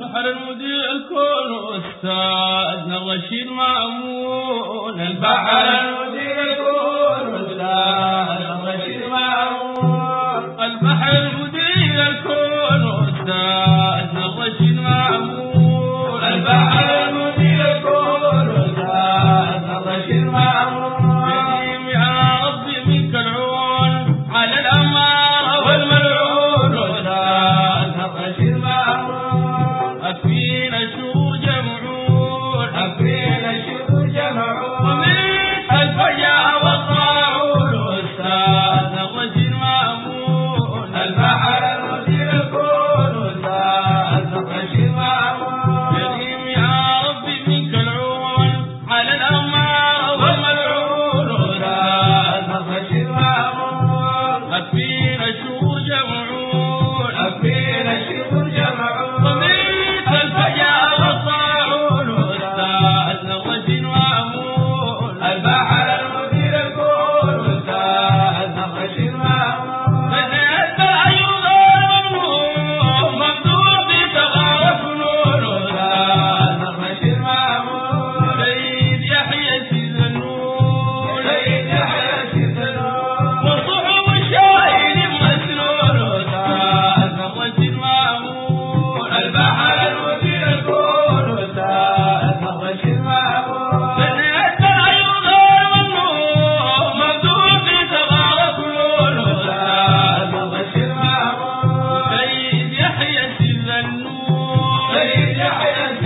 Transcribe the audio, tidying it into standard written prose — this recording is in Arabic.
البحر المدير الكون أستاذنا الرشيد مأمون. البحر المدير الكون أستاذنا الرشيد مأمون. البحر المدير الكون أستاذنا الرشيد مأمون. البحر المدير الكون أستاذنا الرشيد مأمون. يا ربي منك العون على الأمارة والملعون أستاذنا الرشيد مأمون. أكفينا الشرور جمعون أكفينا الشرور جمعون ومن الفجأة والطاعون أستاذنا الرشيد مأمون. البحر المدير الكون أستاذنا الرشيد مأمون. يا ربي منك العون على الأمارة والملعون أستاذنا الرشيد مأمون. أكفينا الشرور جمعون أكفينا الشرور جمعون ومن الفجأة والطاعون أستاذنا الرشيد مأمون. البحر المدير الكون أستاذنا الرشيد مأمون. بدأت العيون الممنوع ممدوح بتغارة فنون أستاذنا الرشيد مأمون. سيد يحيى السيزنون سيد يحيى السيزنون وصحب الشاهد مسنون أستاذنا الرشيد مأمون. البحر المدير الكون أستاذنا الرشيد مأمون. بدأت العيون الممنوع ممدوح بتغارة فنون أستاذنا الرشيد مأمون. سيد يحيى السيزنون سيد يحيى